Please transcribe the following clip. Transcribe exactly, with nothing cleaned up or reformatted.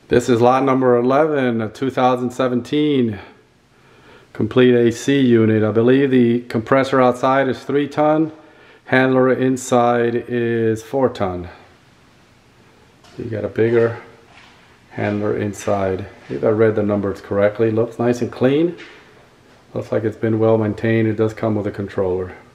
This is lot number eleven of two thousand seventeen complete A C unit. I believe the compressor outside is three ton, handler inside is four ton. You got a bigger handler inside. If I read the numbers correctly, looks nice and clean. Looks like it's been well maintained. It does come with a controller.